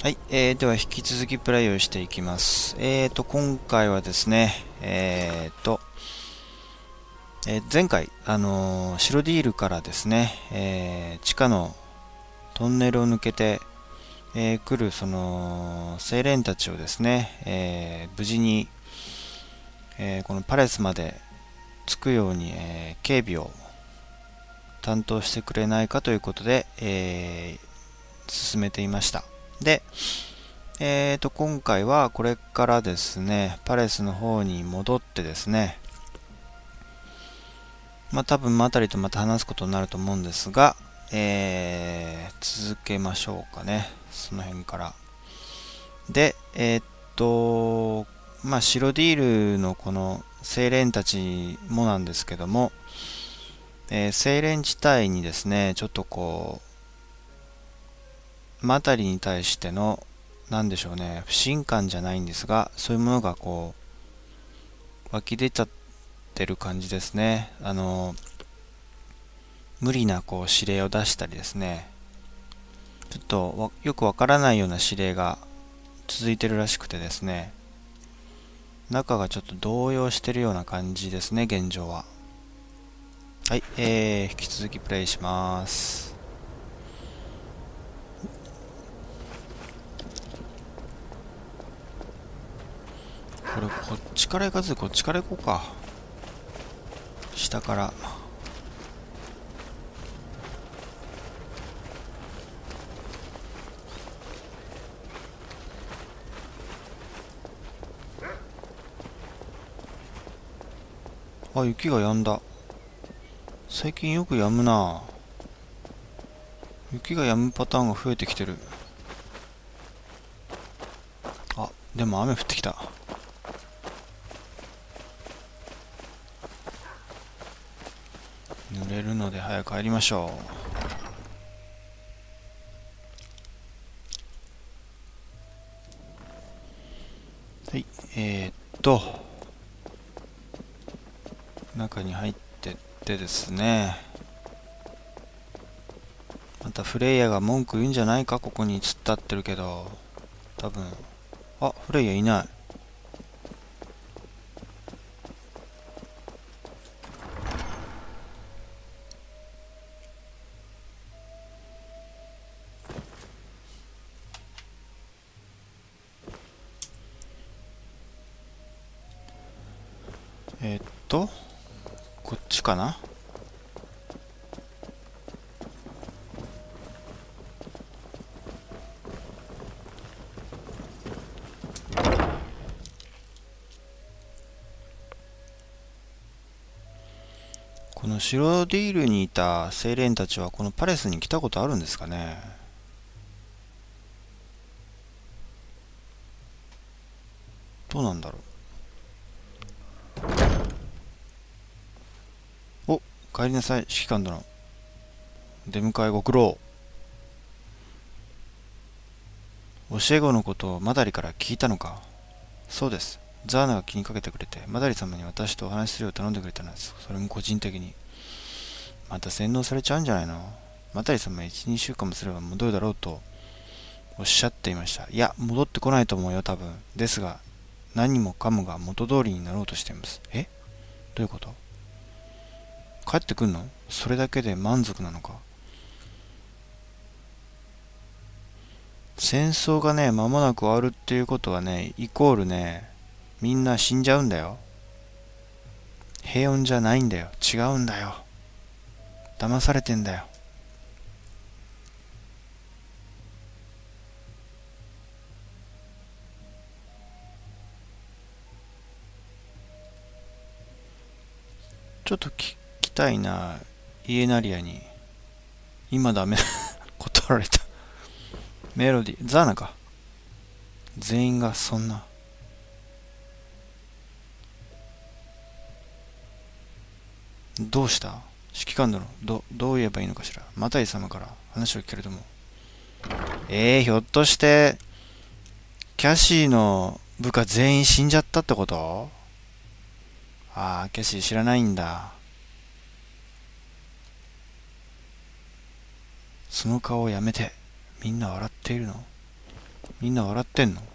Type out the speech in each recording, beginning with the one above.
はい、では引き続きプレイをしていきます。今回はですね、前回、白ディールからですね、地下のトンネルを抜けて、来るその精霊たちをですね、無事に、このパレスまで着くように、警備を担当してくれないかということで、進めていました。で、今回はこれからですね、パレスの方に戻ってですね、多分マタリとまた話すことになると思うんですが、続けましょうかね。その辺から。で、白ディールのこの精霊たちもなんですけども、精霊自体にですね、ちょっとこう、マタリに対しての、なんでしょうね、不信感じゃないんですが、そういうものがこう、湧き出ちゃってる感じですね。無理なこう指令を出したりですね、ちょっとよくわからないような指令が続いてるらしくてですね、中がちょっと動揺してるような感じですね、現状は。はい、引き続きプレイします。これ、こっちから行かずこっちから行こうか。下から。あ、雪が止んだ。最近よく止むな。雪が止むパターンが増えてきてる。あ、でも雨降ってきた。濡れるので早く帰りましょう。はい、中に入ってってですね、またフレイヤが文句言うんじゃないか。ここに突っ立ってるけど、多分。あ、フレイヤいない。えーっとこっちかな。この白ディールにいた精霊たちはこのパレスに来たことあるんですかね。どうなんだろう。お、帰りなさい指揮官殿。出迎えご苦労。教え子のことをマダリから聞いたのか。そうです。ザーナが気にかけてくれて、マダリ様に私とお話しするよう頼んでくれたのです。それも個人的に。また洗脳されちゃうんじゃないの。マダリ様は1、2週間もすれば戻るだろうとおっしゃっていました。いや、戻ってこないと思うよ、多分。ですが、何もかもが元通りになろうとしています。え、どういうこと。帰ってくんの。それだけで満足なのか。戦争がね、間もなく終わるっていうことはね、イコールね、みんな死んじゃうんだよ。平穏じゃないんだよ。違うんだよ。騙されてんだよ。ちょっと聞きたいな、イエナリアに。今ダメ。断られた。メロディ、ザーナか。全員がそんな。どうした指揮官殿、どう言えばいいのかしら。マタイ様から話を聞けると思う。ひょっとして、キャシーの部下全員死んじゃったってこと。ああ、キャシー知らないんだ。その顔をやめて。みんな笑っているの。 みんな笑ってんの？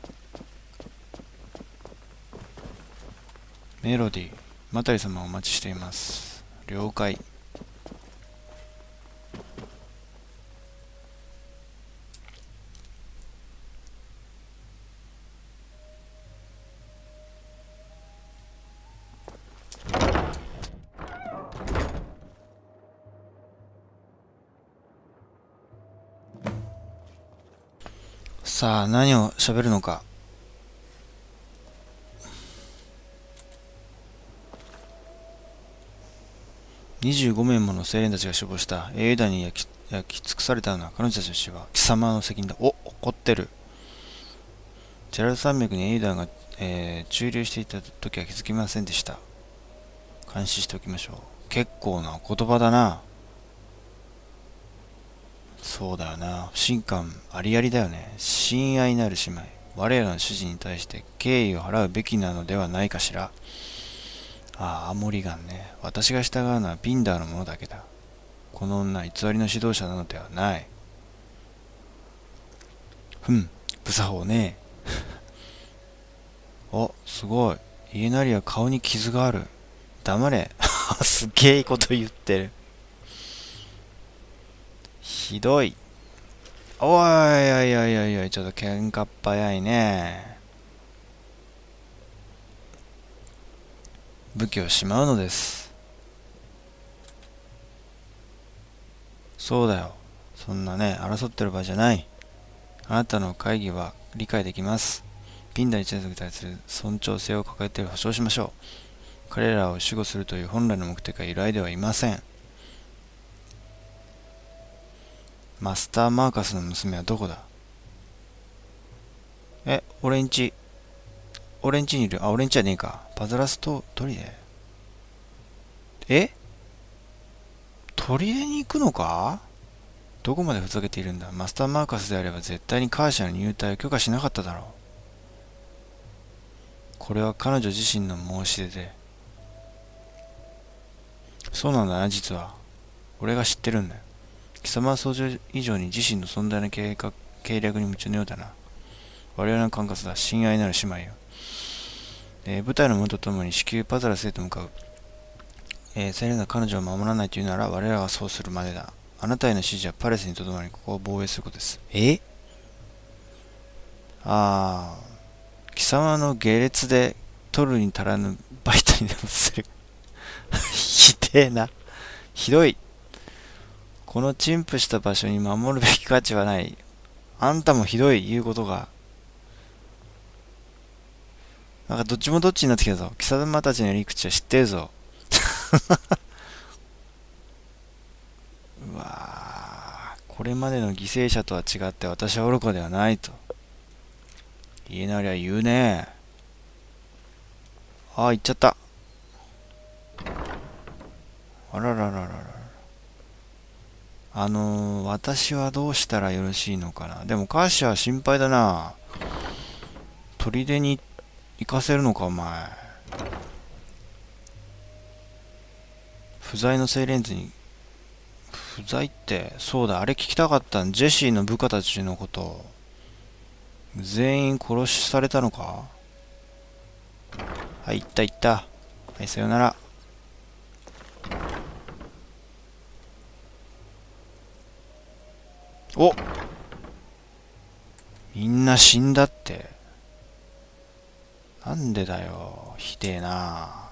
メロディー。マタリ様お待ちしています。了解。さあ、何を喋るのか。25名もの青年たちが死亡した。英雄団に焼き尽くされたのは彼女たちの死は貴様の責任だ。お、怒ってる。ジェラルド山脈に英雄団が、駐留していた時は気づきませんでした。監視しておきましょう。結構な言葉だな。そうだよな。不信感ありありだよね。親愛なる姉妹。我らの主人に対して敬意を払うべきなのではないかしら。ああ、モリガンね。私が従うのはピンダーのものだけだ。この女、偽りの指導者なのではない。不作法ね。お、すごい。家なりは顔に傷がある。黙れ。すっげえいいこと言ってる。ひどい。おいおいおいおいおい、ちょっと喧嘩っ早いね。武器をしまうのです。そうだよ。そんなね、争ってる場合じゃない。あなたの会議は理解できます。ピンダ一族に対する尊重性を抱えて保証しましょう。彼らを守護するという本来の目的は揺らいではいません。マスター・マーカスの娘はどこだ？俺んち。俺んちにいる。あ、俺んちじゃねえか。パズラスト砦。え砦に行くのか？どこまでふざけているんだ。マスター・マーカスであれば絶対にカーシャの入隊を許可しなかっただろう。これは彼女自身の申し出で。そうなんだな、実は。俺が知ってるんだよ。貴様は想像以上に自身の存在の計略に夢中のようだな。我々の管轄だ。親愛なる姉妹よ。部隊の者と共に至急パザラスへと向かう。セレナ彼女を守らないというなら我らはそうするまでだ。あなたへの指示はパレスにとどまりここを防衛することです。ああ、貴様の下劣で取るに足らぬバイトにでもする。ひでえな。ひどい。この陳腐した場所に守るべき価値はない。あんたもひどい言うことが。なんかどっちもどっちになってきたぞ。貴様たちのやり口は知ってるぞ。うわー、これまでの犠牲者とは違って私は愚かではないと。言えなりゃ言うね。ああ、言っちゃった。あららららら。私はどうしたらよろしいのかな。でも、カーシャは心配だな。砦に行かせるのか、お前。不在の精錬図に、不在って、そうだ、あれ聞きたかったん。ジェシーの部下たちのこと。全員殺しされたのか？はい、行った行った。はい、さよなら。お、みんな死んだって。なんでだよ。ひでえな。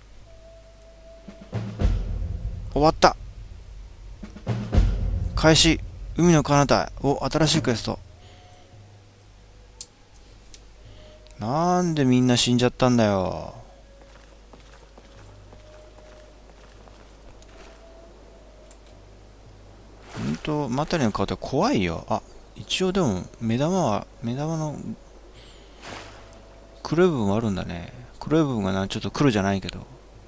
終わった。開始。海の彼方へ。お、新しいクエスト。なんでみんな死んじゃったんだよ。ほんと、マタリの顔って怖いよ。あ、一応でも、目玉の黒い部分あるんだね。黒い部分がちょっと黒じゃないけど。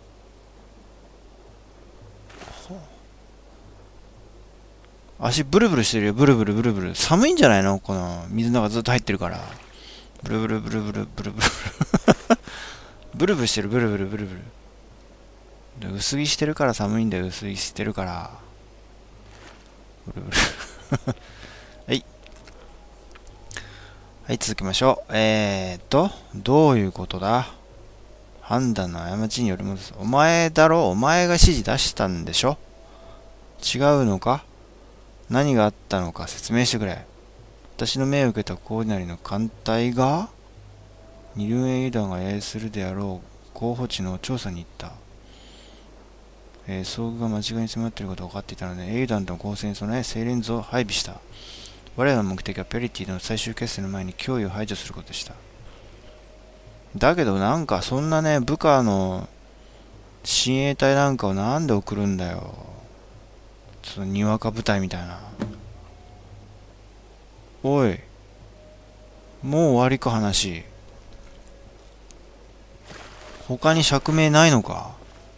足ブルブルしてるよ。ブルブルブルブル。寒いんじゃないの？この水の中ずっと入ってるから。ブルブルブルブルブルブル。ブルブルしてる。ブルブルブルブル。薄着してるから寒いんだよ。薄着してるから。ブルブル。はい。 はい、続きましょう。どういうことだ？判断の過ちにより戻す。お前だろ？お前が指示出したんでしょ？違うのか？何があったのか説明してくれ。私の命を受けたコーディナリの艦隊が二流英雄団が営するであろう候補地の調査に行った。遭遇が間違いに迫っていることが分かっていたので、英雄団との構成に備え、精錬図を配備した。我らの目的はペリティの最終決戦の前に脅威を排除することでした。だけどなんかそんなね、部下の親衛隊なんかをなんで送るんだよ。ちょっとにわか部隊みたいな。おい、もう終わりか話。他に釈明ないのか？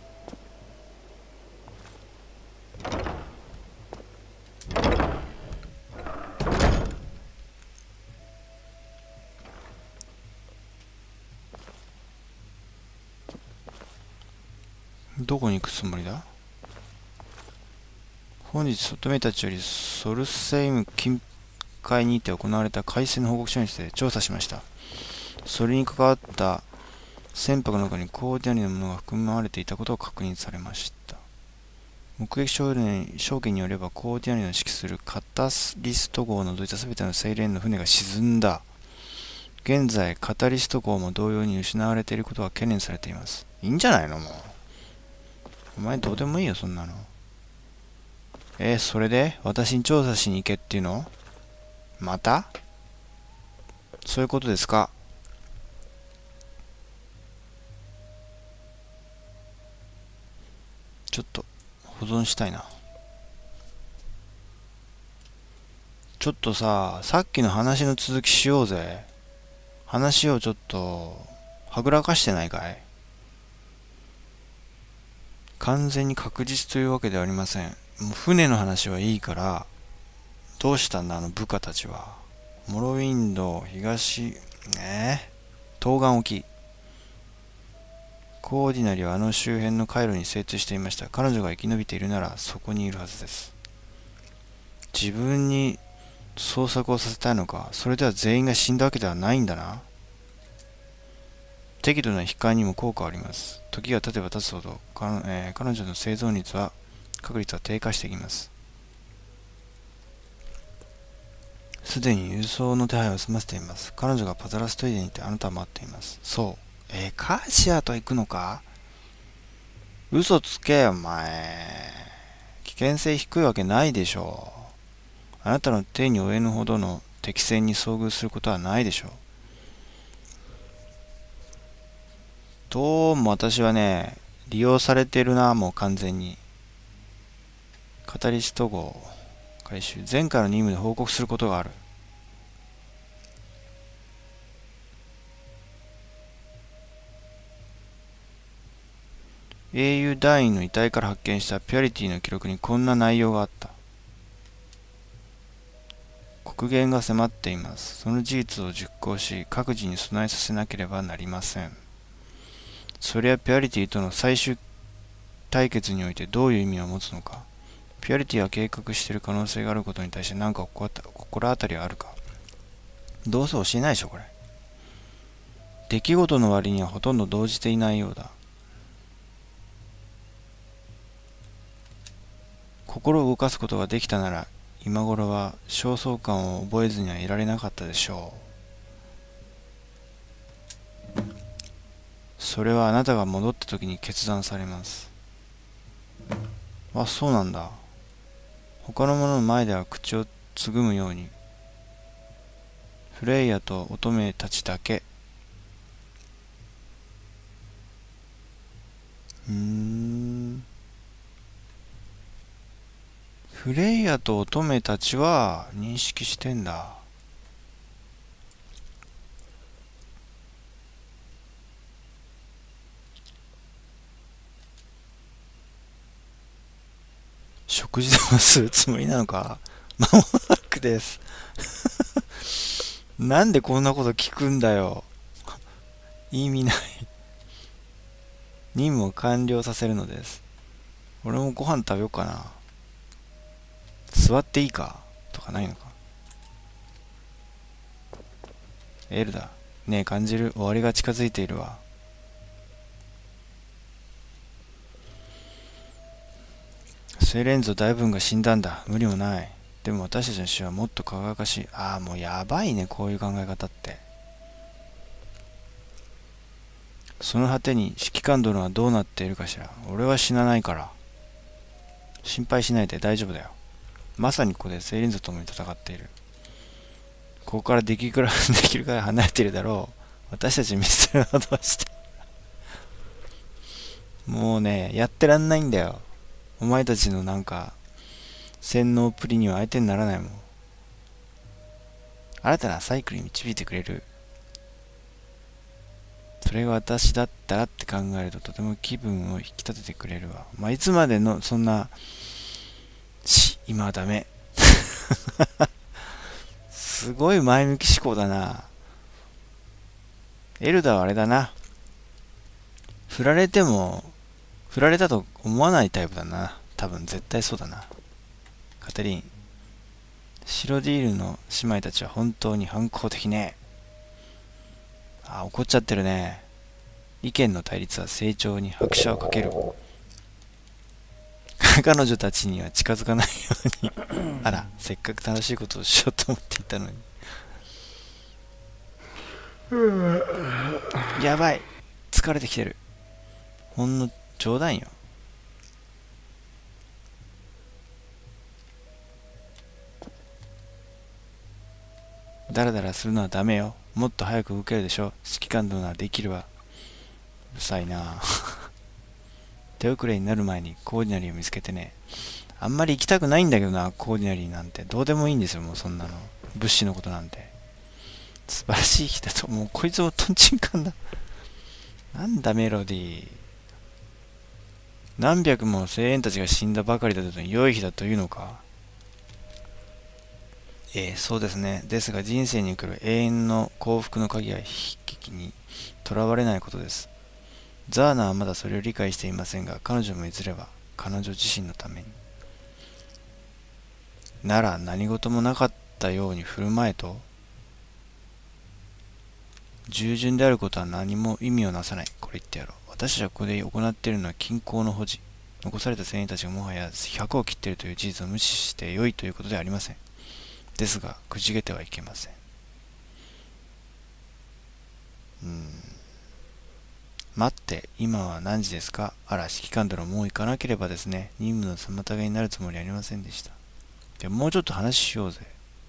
どこに行くつもりだ？本日、外目たちよりソルセイム近海にて行われた海戦の報告書について調査しました。それに関わった船舶の中にコーディナリのものが含まれていたことが確認されました。目撃証言によれば、コーディナリの指揮するカタリスト号を除いた全てのセイレーンの船が沈んだ。現在、カタリスト号も同様に失われていることが懸念されています。いいんじゃないの？もう。お前どうでもいいよ、そんなの。それで私に調査しに行けっていうの？また？そういうことですか？ちょっと保存したいな。ちょっとさっきの話の続きしようぜ。話をちょっとはぐらかしてないかい？完全に確実というわけではありません。もう船の話はいいから、どうしたんだあの部下たちは。モロウィンド東、東岸沖。コーディナリはあの周辺の回路に精通していました。彼女が生き延びているならそこにいるはずです。自分に捜索をさせたいのか？それでは全員が死んだわけではないんだな。適度な控えにも効果はあります。時が経てば経つほど、彼女の生存確率は低下していきます。すでに輸送の手配を済ませています。彼女がパザラストイデにいてあなたは待っています。そう。カーシアと行くのか？嘘つけよ、お前。危険性低いわけないでしょう。あなたの手に負えぬほどの敵戦に遭遇することはないでしょう。どうも私はね、利用されてるな、もう完全に。カタリスト号回収。前回の任務で報告することがある。英雄団員の遺体から発見したピュアリティの記録にこんな内容があった。黒限が迫っています。その事実を熟考し、各自に備えさせなければなりません。それはピュアリティとの最終対決においてどういう意味を持つのか。ピュアリティは計画している可能性があることに対して何か心当たりはあるか。どうせ教えないでしょ、これ。出来事の割にはほとんど動じていないようだ。心を動かすことができたなら、今頃は焦燥感を覚えずにはいられなかったでしょう。それはあなたが戻った時に決断されます。あ、そうなんだ。他の者の前では口をつぐむように。フレイヤと乙女たちだけ。フレイヤと乙女たちは認識してんだ。食事でもするつもりなのか？間もなくです。なんでこんなこと聞くんだよ。意味ない。任務を完了させるのです。俺もご飯食べようかな。座っていいかとかないのか。 エルダ。ねえ、感じる。終わりが近づいているわ。セイレンズ大部分が死んだんだ。無理もない。でも私たちの死はもっと輝かしい。ああ、もうやばいね、こういう考え方って。その果てに指揮官殿はどうなっているかしら。俺は死なないから。心配しないで大丈夫だよ。まさにここでセイレンズと共に戦っている。ここからできるくらいできるから離れているだろう。私たち見捨てるなどして。もうね、やってらんないんだよ。お前たちのなんか、洗脳っぷりには相手にならないもん。新たなサイクルに導いてくれる。それが私だったらって考えるととても気分を引き立ててくれるわ。まあ、いつまでのそんな、今はダメ。すごい前向き思考だな。エルダはあれだな。振られても、振られたと思わないタイプだな。多分絶対そうだな。カテリン、シロディールの姉妹たちは本当に反抗的ね。あ、怒っちゃってるね。意見の対立は成長に拍車をかける。彼女たちには近づかないように。あら、せっかく楽しいことをしようと思っていたのに。やばい。疲れてきてる。ほんの冗談よ。ダラダラするのはダメよ。もっと早く動けるでしょ。指揮官殿ならできるわ。うるさいな。手遅れになる前にコーディナリーを見つけてね。あんまり行きたくないんだけどな、コーディナリーなんて。どうでもいいんですよ、もうそんなの。物資のことなんて。素晴らしい日だと、もうこいつをトンチンカンだ。なんだメロディー。何百も精鋭たちが死んだばかりだと良い日だというのか。そうですね。ですが人生に来る永遠の幸福の鍵は悲劇にとらわれないことです。ザーナはまだそれを理解していませんが、彼女もいずれは彼女自身のために。なら何事もなかったように振る舞えと。従順であることは何も意味をなさない。これ言ってやろう。私たちはここで行っているのは均衡の保持。残された船員たちがもはや100を切っているという事実を無視して良いということではありません。ですが、くじけてはいけません。待って、今は何時ですか。あら、指揮官殿、もう行かなければですね。任務の妨げになるつもりはありませんでした。でももうちょっと話しようぜ。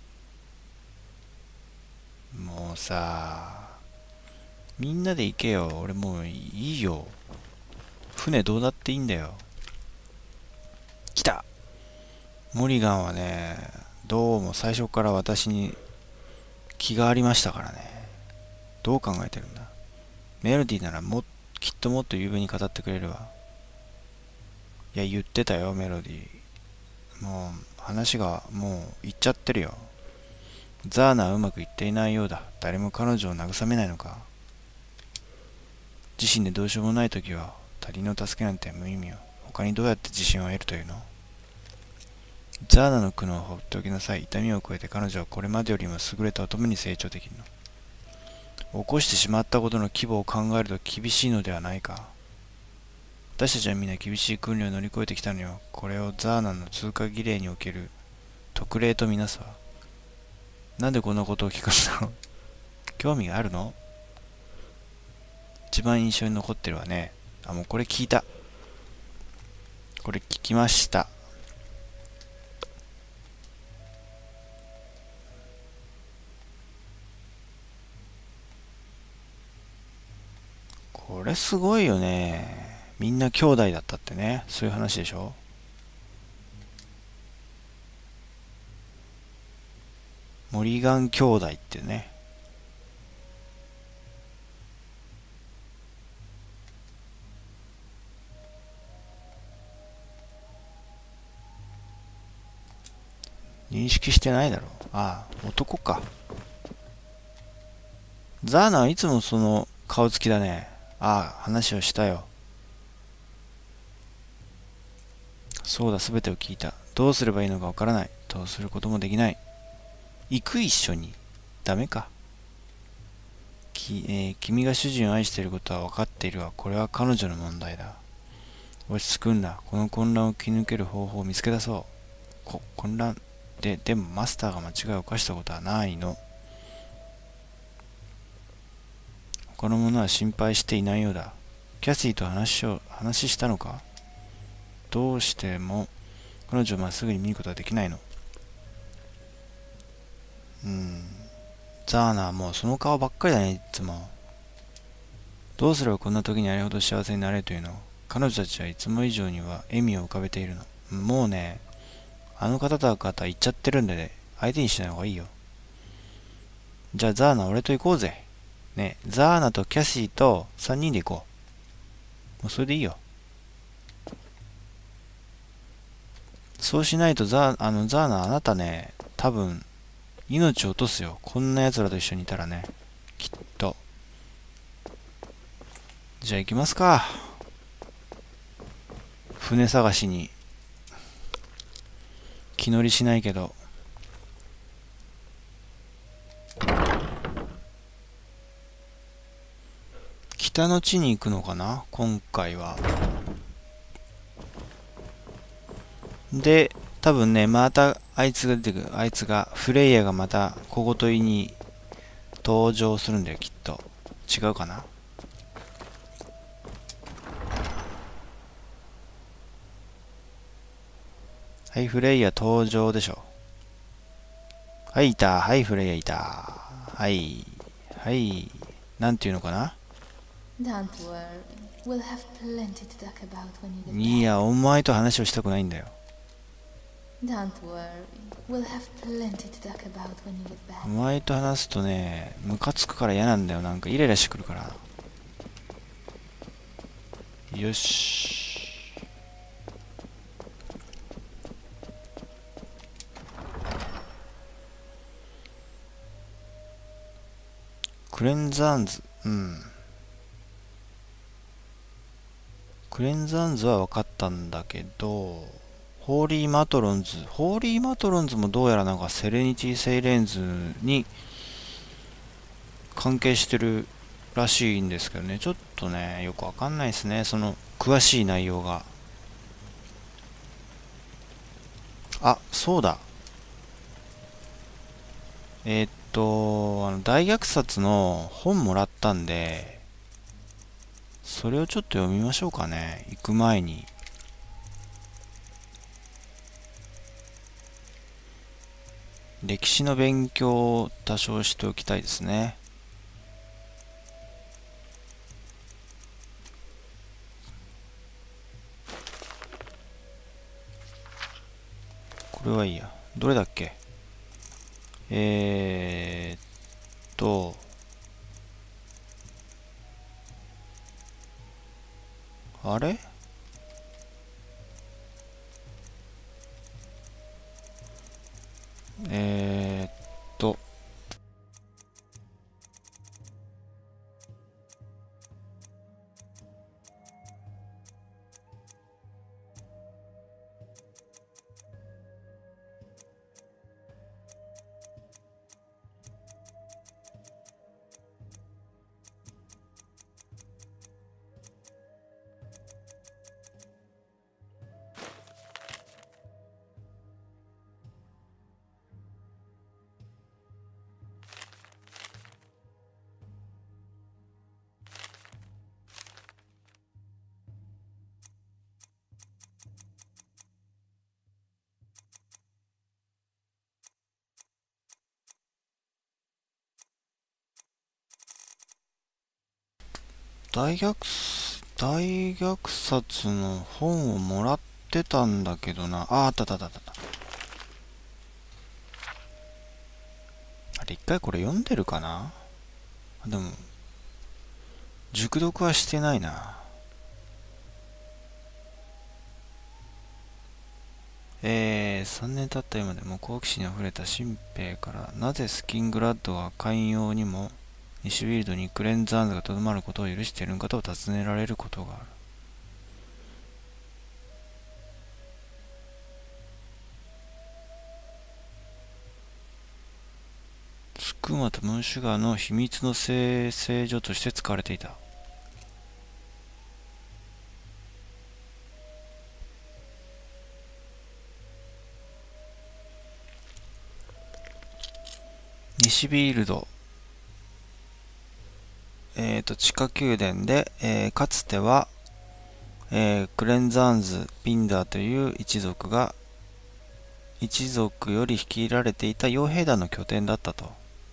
もうさ、みんなで行けよ。俺もういいよ。船どうだっていいんだよ。来た。モリガンはね、どうも最初から私に気がありましたからね。どう考えてるんだ。メロディーならきっともっと雄弁に語ってくれるわ。いや、言ってたよ、メロディー。もう、話がもう言っちゃってるよ。ザーナはうまくいっていないようだ。誰も彼女を慰めないのか。自身でどうしようもないときは、他人の助けなんて無意味よ。他にどうやって自信を得るというの。ザーナの苦悩を放っておきなさい。痛みを超えて彼女はこれまでよりも優れた乙女に成長できるの。起こしてしまったことの規模を考えると厳しいのではないか。私たちはみんな厳しい訓練を乗り越えてきたのよ。これをザーナの通過儀礼における特例とみなすわ。なんでこんなことを聞くんだろう。興味があるの。一番印象に残ってるわね。あ、もうこれ聞いた。これ聞きました。これすごいよね。みんな兄弟だったってね。そういう話でしょ。モリガン兄弟ってね。認識してないだろう。ああ、男か。ザーナはいつもその顔つきだね。ああ、話をしたよ。そうだ、すべてを聞いた。どうすればいいのかわからない。どうすることもできない。行く一緒に。ダメか。 君が主人を愛していることは分かっているが、これは彼女の問題だ。落ち着くんだ。この混乱を切り抜ける方法を見つけ出そう。混乱でもマスターが間違いを犯したことはないの。他の者は心配していないようだ。キャシーと話したのか？どうしても彼女をまっすぐに見ることはできないの？ザーナはもうその顔ばっかりだね、いつも。どうすればこんな時にあれほど幸せになれるというの？彼女たちはいつも以上には笑みを浮かべているの。もうね、あの方とか言っちゃってるんでね、相手にしない方がいいよ。じゃあザーナ、俺と行こうぜ。ね、ザーナとキャシーと3人で行こう。もうそれでいいよ。そうしないとザーナ、あなたね、多分、命を落とすよ。こんな奴らと一緒にいたらね。きっと。じゃあ行きますか。船探しに。気乗りしないけど。北の地に行くのかな今回は。で、多分ね、またあいつが出てくる。あいつが、フレイヤがまた小言言いに登場するんだよ、きっと。違うかな？はい、フレイヤ登場でしょ。はい、いた。はい、フレイヤいた。はい。はい。なんていうのかな？ Don't worry. We'll have plenty to talk about when you get い back. や、お前と話をしたくないんだよ。 Don't worry. We'll have plenty to talk about when you get お back. 前と話すとね、ムカつくから嫌なんだよ。なんかイライラしてくるから。よし。クレンザーンズ。クレンザーンズは分かったんだけど、ホーリーマトロンズ。ホーリーマトロンズもどうやらなんかセレニティ・セイレンズに関係してるらしいんですけどね。ちょっとね、よくわかんないですね。その詳しい内容が。あ、そうだ。大虐殺の本もらったんで、それをちょっと読みましょうかね。行く前に。歴史の勉強を多少しておきたいですね。これはいいや。どれだっけ？えーっと、あれ？えーっと、大虐殺の本をもらってたんだけどな。あ、あったあったあったあった。あれ、一回これ読んでるかな？でも、熟読はしてないな。3年経った今でも好奇心に溢れた新兵から、なぜスキングラッドが寛容にも西フィールドにクレンザーンズがとどまることを許しているのかと尋ねられることがある。スククマとムーンシュガーの秘密の生成所として使われていた。西ビールド、地下宮殿で、かつては、クレンザーンズ・ピンダーという一族より率いられていた傭兵団の拠点だったと。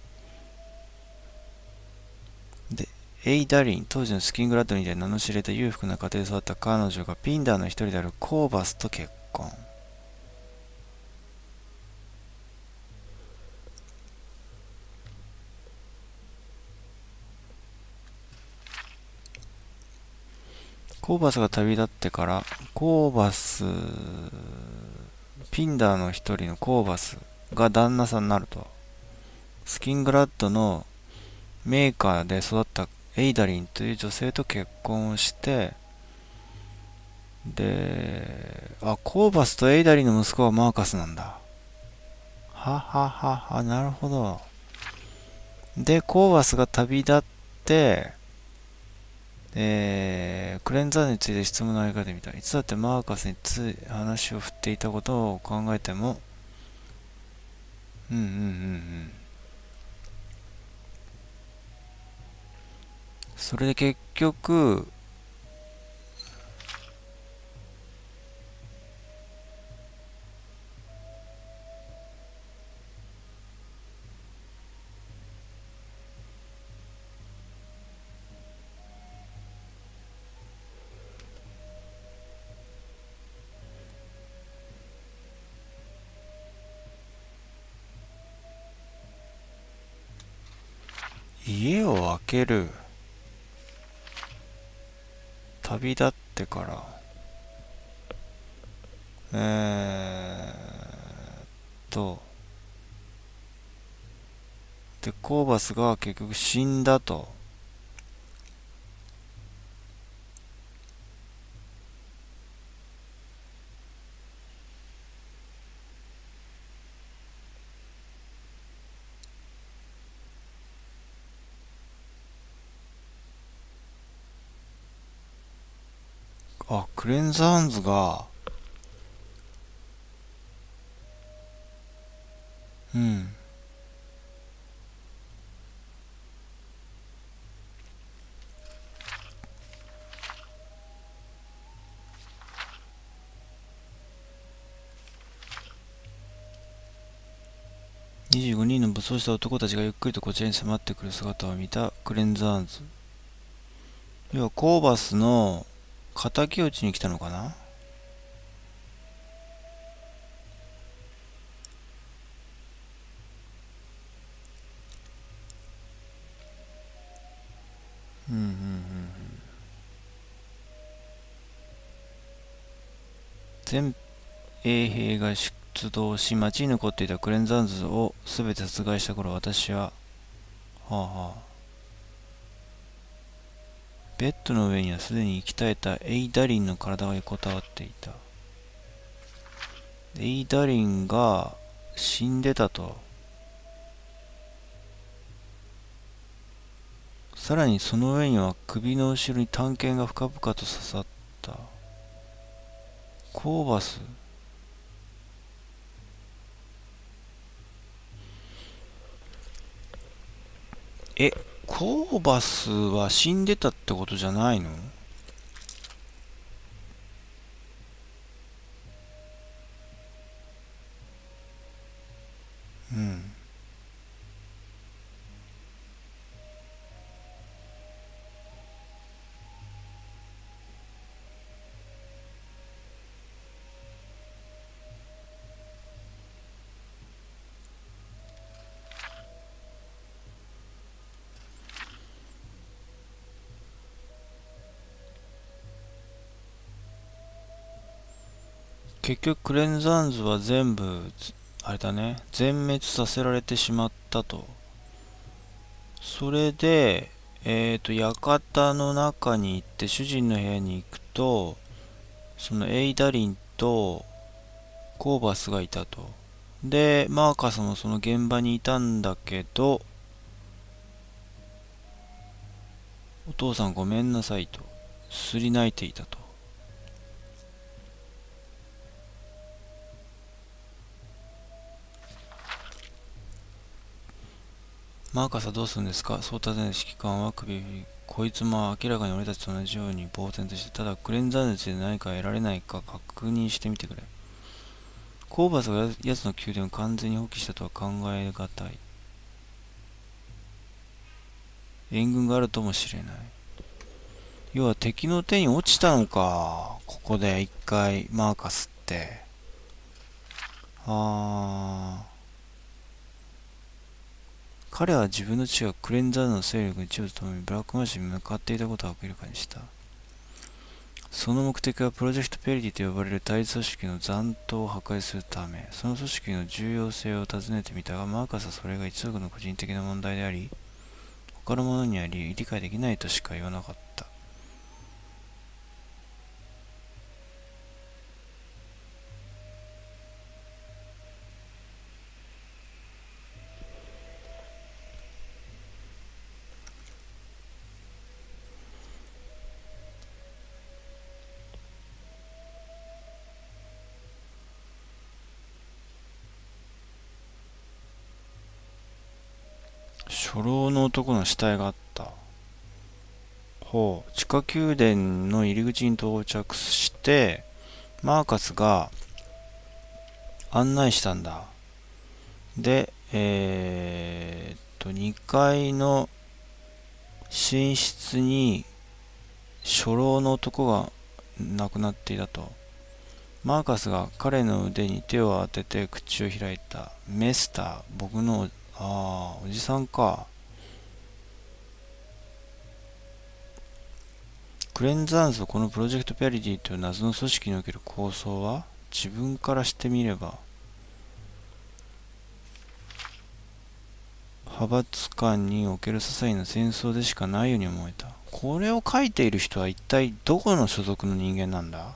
で、エイ・ダリン、当時のスキングラッドにて名の知れた裕福な家庭で育った彼女がピンダーの一人であるコーバスと結婚。コーバスが旅立ってから、ピンダーの一人のコーバスが旦那さんになると。スキングラッドのメーカーで育ったエイダリンという女性と結婚をして、で、コーバスとエイダリンの息子はマーカスなんだ。はははは、なるほど。で、コーバスが旅立って、クレンザーについて質問の投げかけてみた。いつだってマーカスに話を振っていたことを考えても、うんうんうんうん。それで結局、家を空ける。旅立ってから。と、で、コーバスが結局死んだと。クレンザーンズが、うん。25人の武装した男たちがゆっくりとこちらに迫ってくる姿を見たクレンザーンズ。要はコーバスの敵討ちに来たのかな。うんうんうん。全衛兵が出動し、町に残っていたクレンザーンズを全て殺害した頃、私は、ベッドの上にはすでに息絶えたエイダリンの体が横たわっていた。エイダリンが死んでたと。さらにその上には首の後ろに短剣が深々と刺さった。コーバス。コーバスは死んでたってことじゃないの？うん。結局クレンザンズは全部、あれだね、全滅させられてしまったと。それで、館の中に行って、主人の部屋に行くと、そのエイダリンとコーバスがいたと。で、マーカスもその現場にいたんだけど、 お父さんごめんなさいとすり泣いていたと。マーカスはどうするんですか、そう尋ね指揮官は首を振り、こいつも明らかに俺たちと同じように呆然として、ただクレンザー熱で何か得られないか確認してみてくれ。コーバスが奴の宮殿を完全に放棄したとは考えがたい。援軍があるともしれない。要は敵の手に落ちたのか。ここで一回マーカスって。あー。彼は自分の父がクレンザーの勢力の一部とともにブラックマーシュに向かっていたことを明らかにした。その目的はプロジェクトペリティと呼ばれる対立組織の残党を破壊するため、その組織の重要性を尋ねてみたが、マーカスはそれが一族の個人的な問題であり、他の者には理解できないとしか言わなかった。初老の男の死体があった。ほう、地下宮殿の入り口に到着して、マーカスが案内したんだ。で、2階の寝室に初老の男が亡くなっていたと。マーカスが彼の腕に手を当てて口を開いた。メスター、僕の、おじさんか。クレンザーンズとこのプロジェクトピャリティという謎の組織における構想は、自分からしてみれば、派閥間における些細な戦争でしかないように思えた。これを書いている人は一体どこの所属の人間なんだ。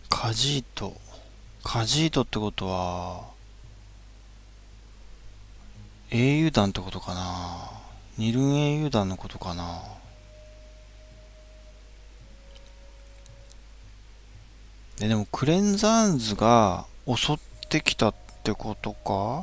カジート。カジートってことは、英雄団ってことかな。ニルン英雄団のことかな。でもクレンザーンズが襲ってきたってことか。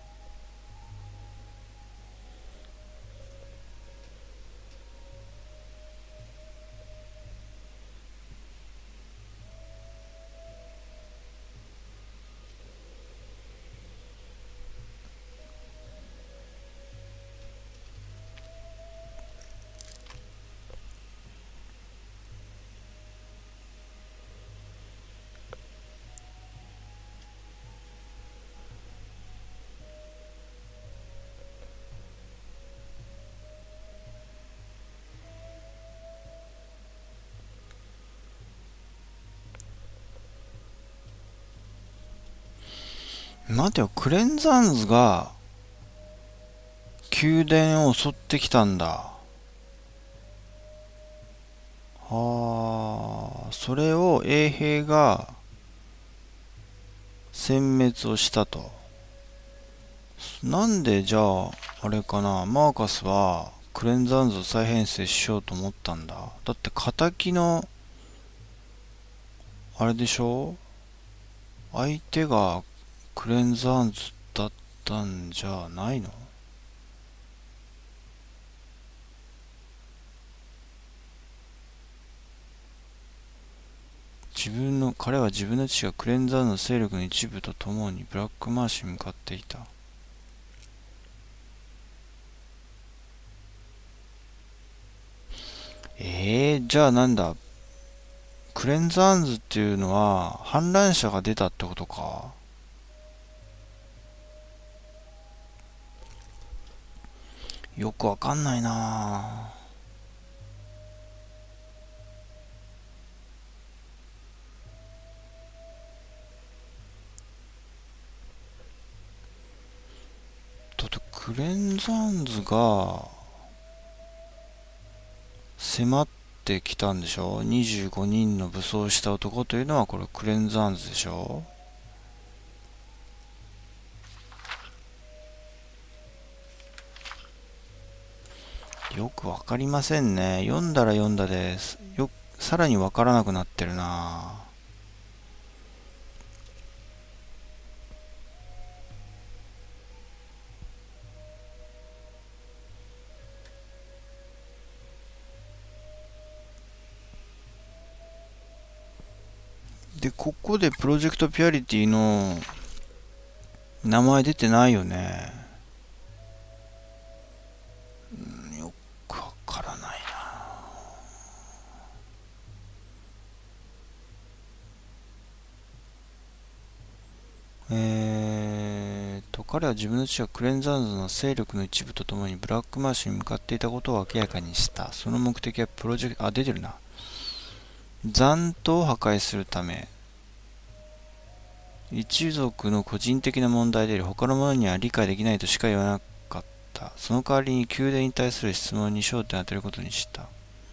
待てよ、クレンザーンズが宮殿を襲ってきたんだ。はあ、それを衛兵が殲滅をしたと。なんでじゃあ、あれかな、マーカスはクレンザーンズを再編成しようと思ったんだ。だって仇の、あれでしょ、相手がクレンザーンズだったんじゃないの？彼は自分の父がクレンザーンの勢力の一部と共にブラックマーシュに向かっていた。じゃあなんだ、クレンザーンズっていうのは反乱者が出たってことか。よくわかんないな。だってクレンザーンズが迫ってきたんでしょ。25人の武装した男というのはこれクレンザーンズでしょ。よくわかりませんね。読んだら読んだでさらにわからなくなってるな。で、ここでプロジェクトピュアリティの名前出てないよね。よくわからないな。彼は自分の父がクレンザーンズの勢力の一部とともにブラックマーシュに向かっていたことを明らかにした。その目的はプロジェクト、出てるな。残党を破壊するため、一族の個人的な問題であり、他の者には理解できないとしか言わなかった。その代わりに宮殿に対する質問に焦点を当てることにした。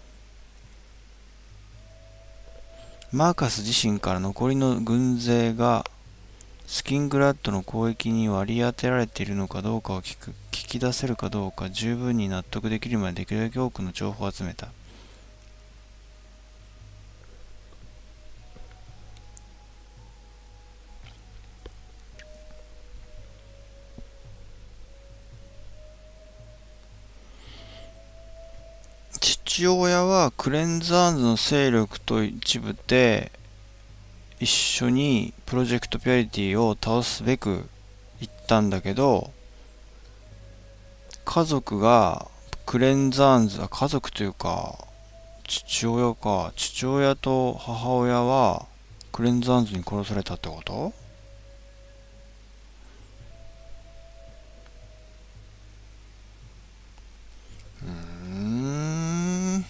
マーカス自身から残りの軍勢がスキングラッドの攻撃に割り当てられているのかどうかを聞き出せるかどうか、十分に納得できるまでできるだけ多くの情報を集めた。父親はクレンザーンズの勢力と一部で一緒にプロジェクトピュアリティを倒すべく行ったんだけど、家族がクレンザーンズ、家族というか父親と母親はクレンザーンズに殺されたってこと？うーん。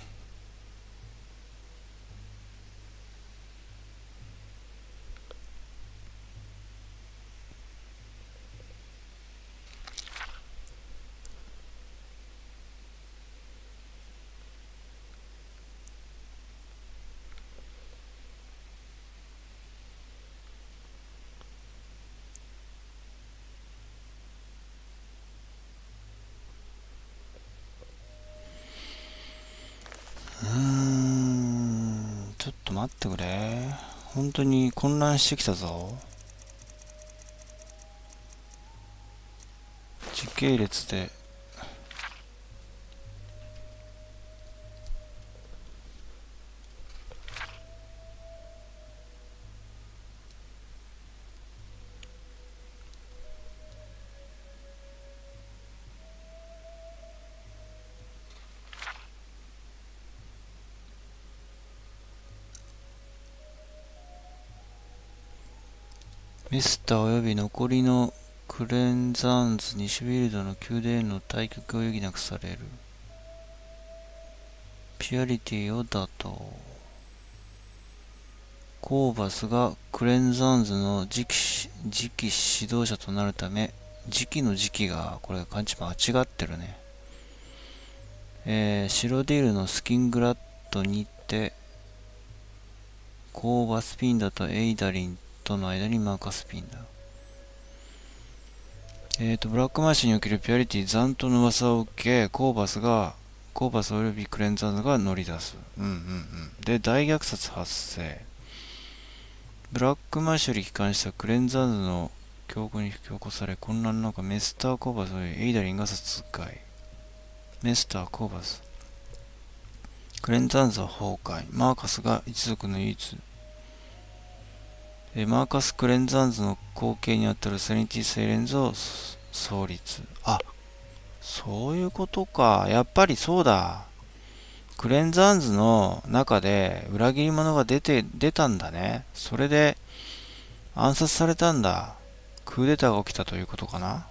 ちょっと待ってくれ。本当に混乱してきたぞ。時系列で。メスターおよび残りのクレンザーンズ西フィールドの宮殿への退却を余儀なくされる。ピュアリティを打倒。コーバスがクレンザーンズの次期指導者となるため、次期の時期が、これ漢字間違ってるね。シロディールのスキングラッドにて、コーバスピンダとエイダリンとの間にマーカスピンダ。ブラックマーシーにおけるピュアリティ残党の噂を受け、コーバスおよびクレンザーズが乗り出す。で、大虐殺発生。ブラックマーシュより帰還したクレンザーズの強行に引き起こされ、混乱の中、メスター・コーバスおよびエイダリンが殺害。メスター・コーバス。クレンザーズは崩壊。マーカスが一族の唯一。マーカス・クレンザーズの後継にあたるセレニティ・セイレンズを創立。あ、そういうことか。やっぱりそうだ。クレンザーンズの中で裏切り者が出たんだね。それで暗殺されたんだ。クーデターが起きたということかな。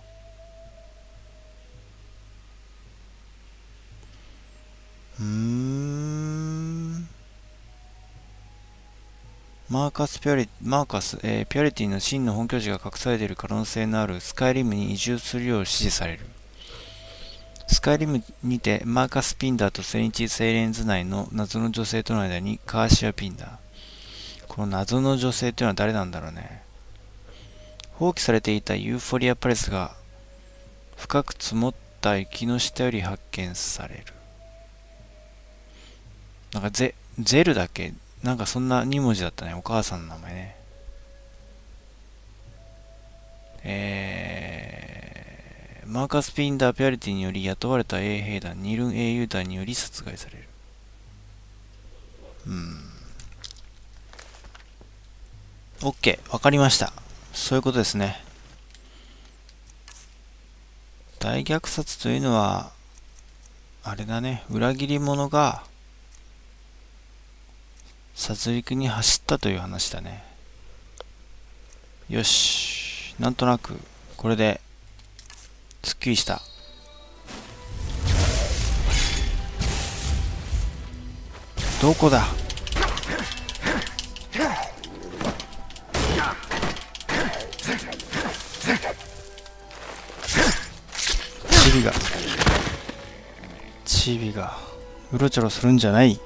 マーカス、ピュアリティの真の本拠地が隠されている可能性のあるスカイリムに移住するよう指示される。スカイリムにてマーカス・ピンダーとセレニティ・セイレンズ内の謎の女性との間にカーシア・ピンダー。この謎の女性というのは誰なんだろうね。放棄されていたユーフォリア・パレスが深く積もった雪の下より発見される。なんかゼルだっけ、なんかそんな2文字だったね。お母さんの名前ね。マーカス・ピンダー・ピュアリティにより雇われた衛兵団ニルン英雄団により殺害される。OK、わかりました。そういうことですね。大虐殺というのは、あれだね、裏切り者が殺戮に走ったという話だね。よし、なんとなくこれですっきりした。どこだ。チビがうろちょろするんじゃない。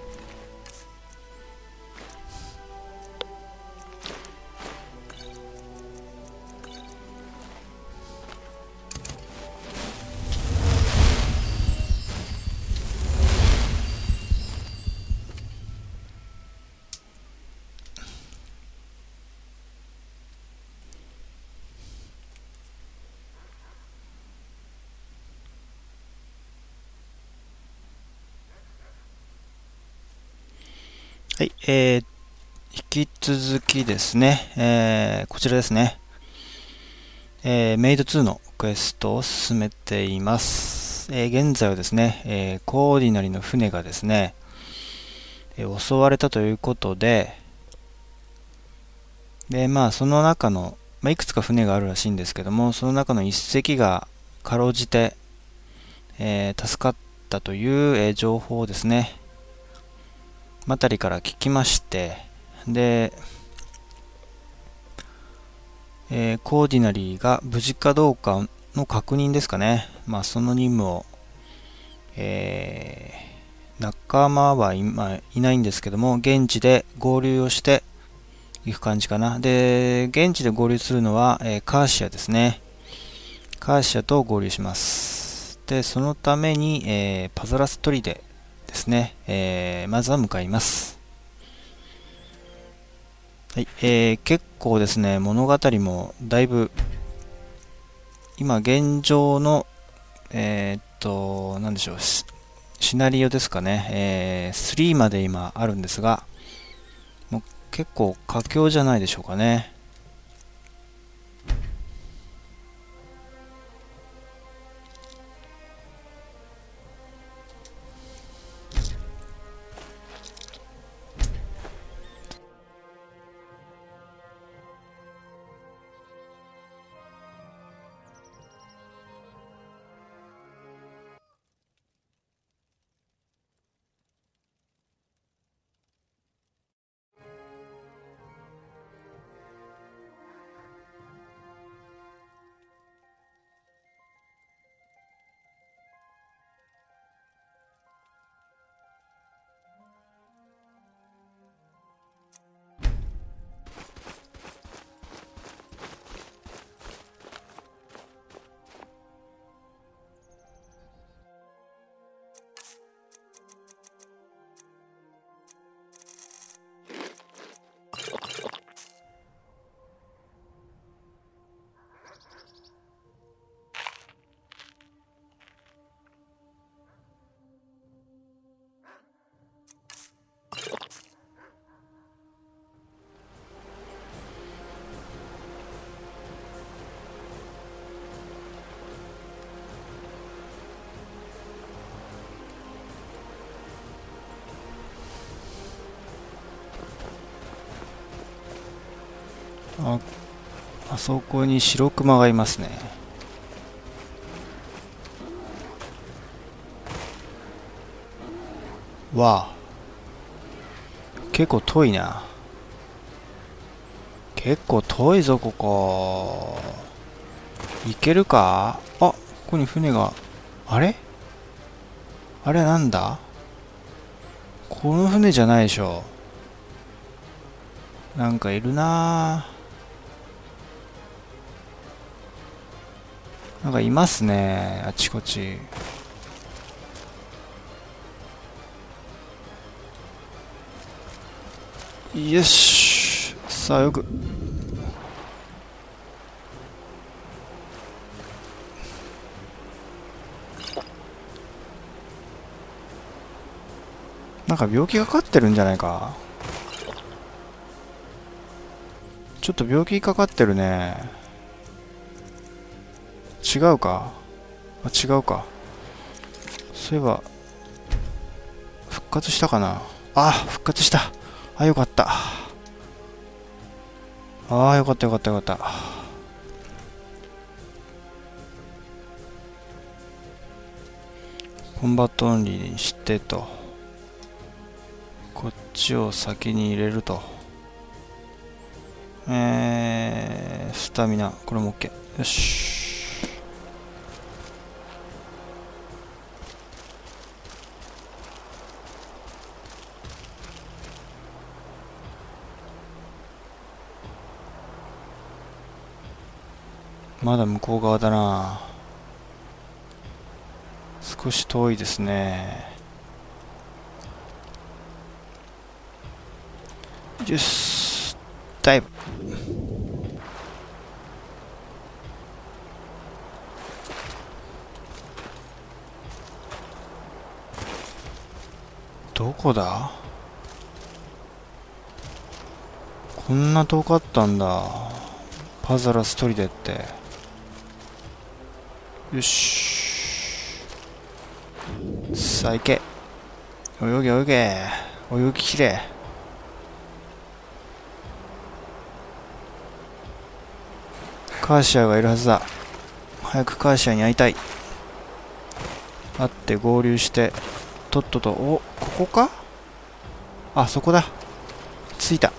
はい、引き続きですね、こちらですね、メイド2のクエストを進めています。現在はですね、コーディナリの船がですね、襲われたということで、その中の、いくつか船があるらしいんですけども、その中の一隻がかろうじて、助かったという、情報をですね、マタリから聞きまして、で、コーディナリーが無事かどうかの確認ですかね。その任務を、仲間は今いないんですけども、現地で合流をしていく感じかな。で、現地で合流するのは、カーシアですね。カーシアと合流します。で、そのために、パザラス砦でですね、まずは向かいます。はい、結構ですね、物語もだいぶ、今現状の、なんでしょう、シナリオですかね、3まで今あるんですが、もう結構佳境じゃないでしょうかね。あ、あそこに白クマがいますね。わあ、結構遠いな。結構遠いぞ、ここ。行けるか？あ、ここに船が。あれあれなんだ？この船じゃないでしょ。なんかいるなぁ。なんかいますね。あちこち。よし。さあ、よく。なんか病気がかかってるんじゃないか。ちょっと病気かかってるね。違うか。あ、違うか。そういえば、復活したかな。あ、復活した。あ、よかった。ああ、よかったよかったよかった。コンバットオンリーにしてと。こっちを先に入れると。スタミナ。これも OK。よし。まだ向こう側だな。少し遠いですね。よし。ダイブ。どこだ？こんな遠かったんだ。パザラストリデって。よし。さあ行け。泳げ泳げ。泳ぎきれ。カーシアがいるはずだ。早くカーシアに会いたい。会って合流して、とっとと、お、ここか？あ、そこだ。着いた。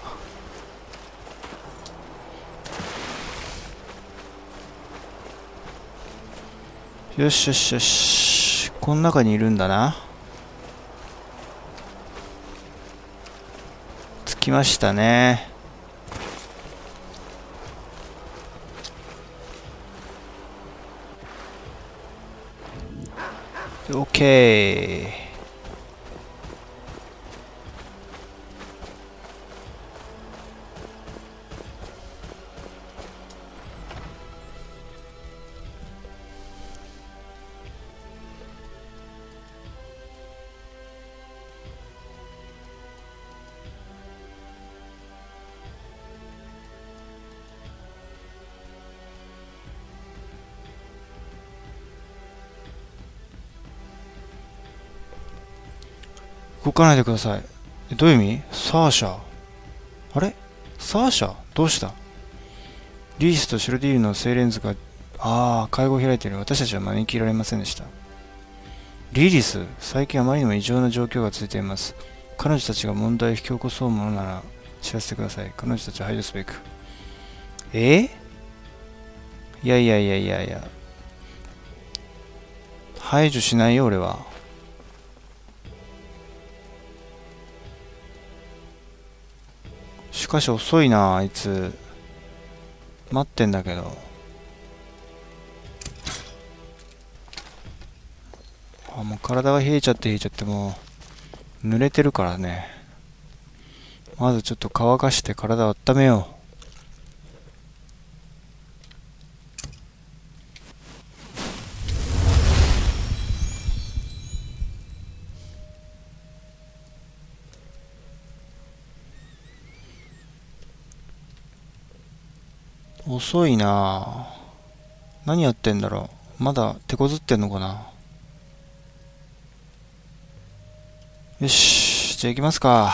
よしよしよし。この中にいるんだな。着きましたね。オッケー。 動かないでください。どういう意味？サーシャ。あれ？サーシャどうした？リースとシロディールの精錬図が、会合を開いている。私たちは招きられませんでした。リリス、最近あまりにも異常な状況が続いています。彼女たちが問題を引き起こそうものなら知らせてください。彼女たちを排除すべく。いやいやいやいやいや。排除しないよ、俺は。しかし遅いな、あいつ。待ってんだけど。もう体が冷えちゃってもう濡れてるからね。まずちょっと乾かして体を温めよう。遅いな。何やってんだろう。まだ手こずってんのかな。よし、じゃあ行きますか。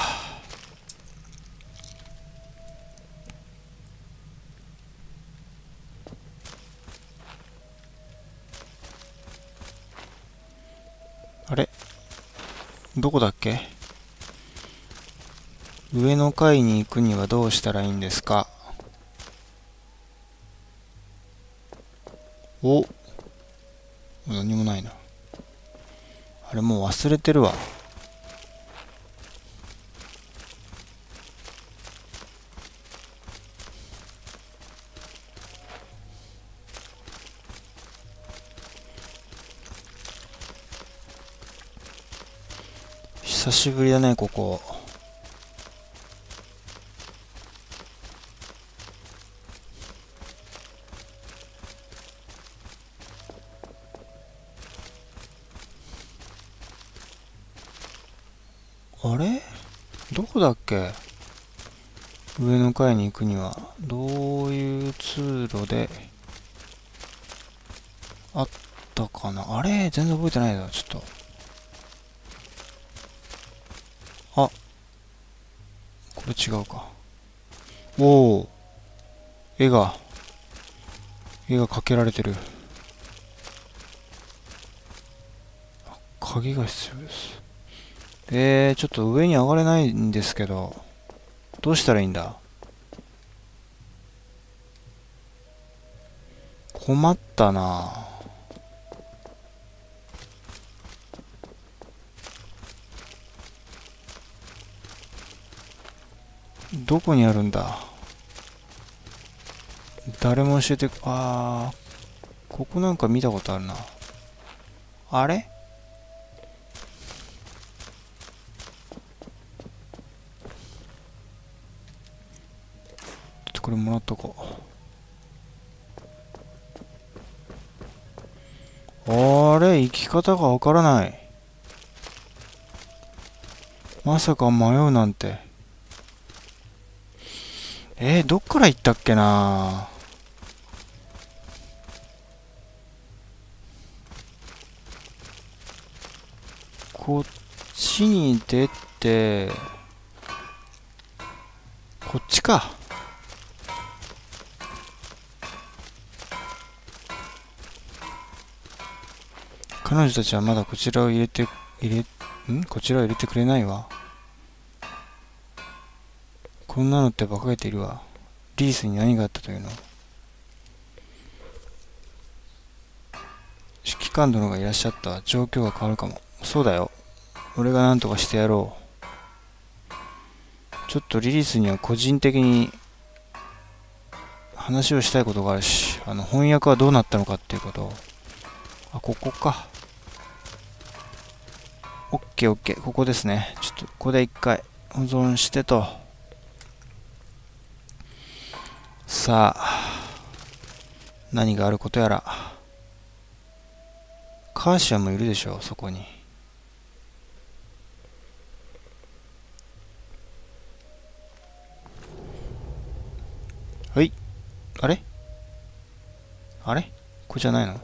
あれ、どこだっけ？上の階に行くにはどうしたらいいんですか？お、何もないな。あれ、もう忘れてるわ。久しぶりだね、ここ。あれ？どこだっけ？上の階に行くにはどういう通路であったかな。あれ全然覚えてないな。ちょっと。あ、これ違うか。おお、絵がかけられてる。鍵が必要です。ちょっと上に上がれないんですけど、どうしたらいいんだ？困ったな。どこにあるんだ？誰も教えて、ここなんか見たことあるな。あれ？ちょっとこれもらっとこう。あれ、生き方がわからない。まさか迷うなんて。どっから行ったっけな。こっちに出て、こっちか。彼女たちはまだこちらをこちらを入れてくれないわ。こんなのって馬鹿げているわ。リースに何があったというの？指揮官殿がいらっしゃった状況が変わるかも。そうだよ。俺が何とかしてやろう。ちょっとリリースには個人的に話をしたいことがあるし、翻訳はどうなったのかっていうことを。ここか。オッケーオッケー。ここですね。ちょっとここで一回保存してと。さあ、何があることやら。カーシアもいるでしょう、そこに。はい。あれこれじゃないの？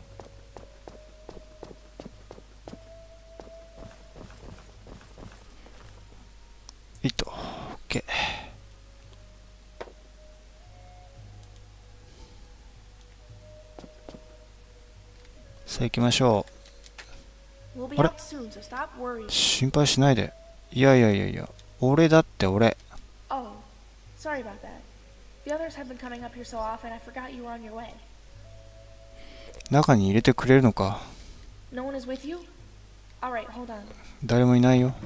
さあ行きましょ We'll be う。あれ out soon, so stop worrying. 心配しないで。いやいやいやいや。俺だって俺。 Oh, sorry about that. The others have been coming up here so often, I forgot you were on your way. 中に入れてくれるのか。 No one is with you? Alright, hold on. 誰もいないよ。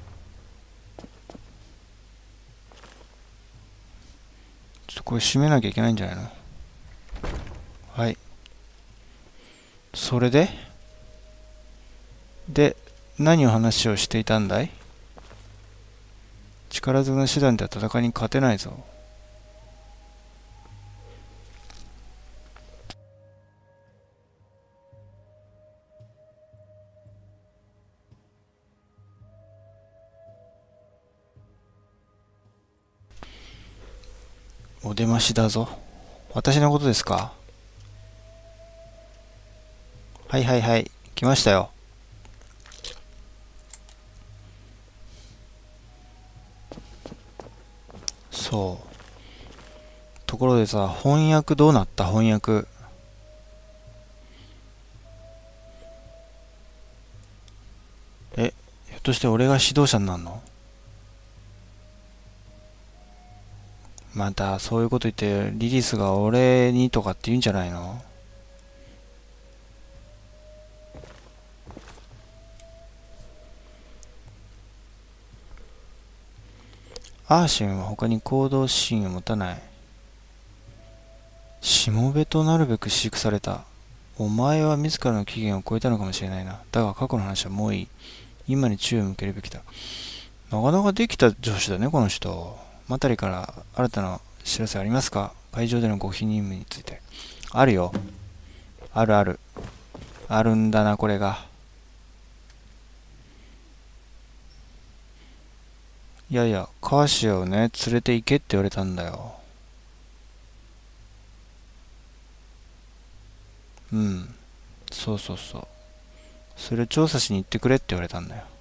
ちょっとこれ閉めなきゃいけないんじゃないの。はい。それで何を話をしていたんだい？力ずくの手段では戦いに勝てないぞ。お出ましだぞ。私のことですか？はいはいはい。来ましたよ。そう。ところでさ、翻訳どうなった？翻訳。ひょっとして俺が指導者になるの？またそういうこと言ってリリースが俺にとかって言うんじゃないの？アーシンは他に行動心を持たない。しもべとなるべく飼育された。お前は自らの期限を超えたのかもしれないな。だが過去の話はもういい。今に注意を向けるべきだ。なかなかできた上司だね、この人。マタリから新たな知らせありますか？会場でのご否認について。あるよ。あるある。あるんだな、これが。いやいや、カーシアをね、連れて行けって言われたんだよ。うん。そうそうそう。それを調査しに行ってくれって言われたんだよ。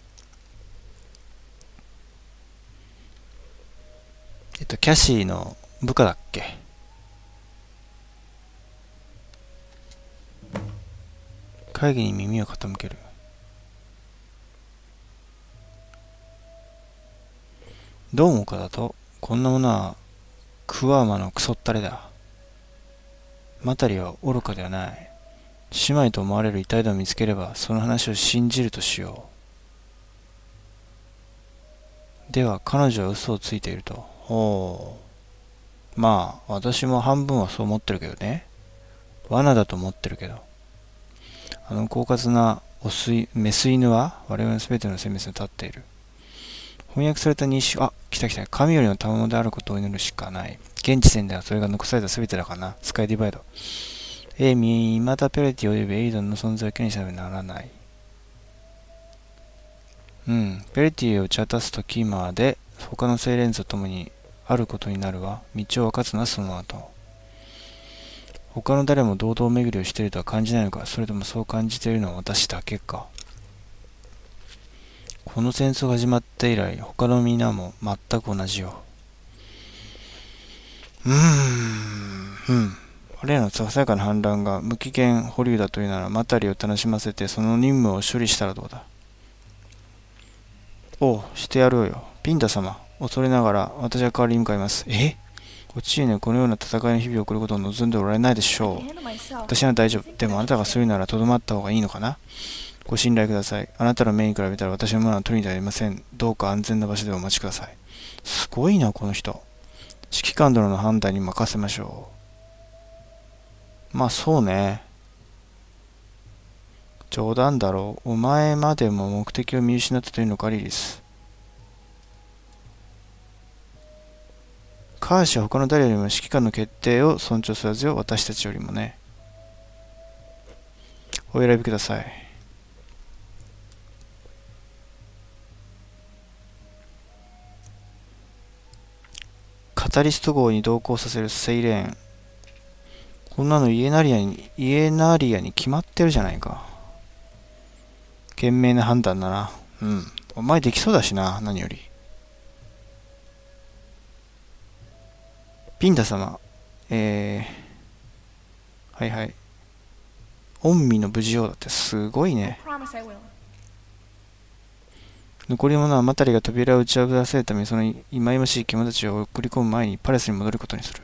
キャシーの部下だっけ？会議に耳を傾ける。どう思うかだと、こんなものはクワーマのクソったれだ。マタリは愚かではない。姉妹と思われる遺体を見つければ、その話を信じるとしよう。では、彼女は嘘をついていると。ほう。まあ、私も半分はそう思ってるけどね。罠だと思ってるけど。あの狡猾なメス犬は我々の全ての生滅に立っている。翻訳された認識、来た来た。神よりの賜物であることを祈るしかない。現時点ではそれが残された全てだからな。スカイディバイド。エイミー、またペレティ及びエイドンの存在を気にしなければならない。ペレティを茶化す時まで他の精錬と共にあることになるわ。道を分かつな、その後。他の誰も堂々巡りをしているとは感じないのか？それともそう感じているのは私だけか？この戦争が始まって以来、他の皆も全く同じよ。あれらのささやかな反乱が無期限保留だというなら、マタリを楽しませてその任務を処理したらどうだ？おう、してやろうよ。ピンタ様、恐れながら私は代わりに向かいます。こっちにね、このような戦いの日々を送ることを望んでおられないでしょう。私は大丈夫。でもあなたがそういうならとどまった方がいいのかな？ご信頼ください。あなたの目に比べたら私のものは取りにではありません。どうか安全な場所でお待ちください。すごいな、この人。指揮官殿の判断に任せましょう。まあそうね。冗談だろう。お前までも目的を見失ったというのか、リリス。カーシは他の誰よりも指揮官の決定を尊重するはずよ。私たちよりもね。お選びください。カタリスト号に同行させるセイレーン。こんなのイエナリアに決まってるじゃないか。賢明な判断だな。お前できそうだしな、何より。ピンダ様。はいはい。 御身の無事をだってすごい I ね。 promise I will. 残り物はマタリが扉を打ち破らせるためにその忌々しい獣たちを送り込む前にパレスに戻ることにする。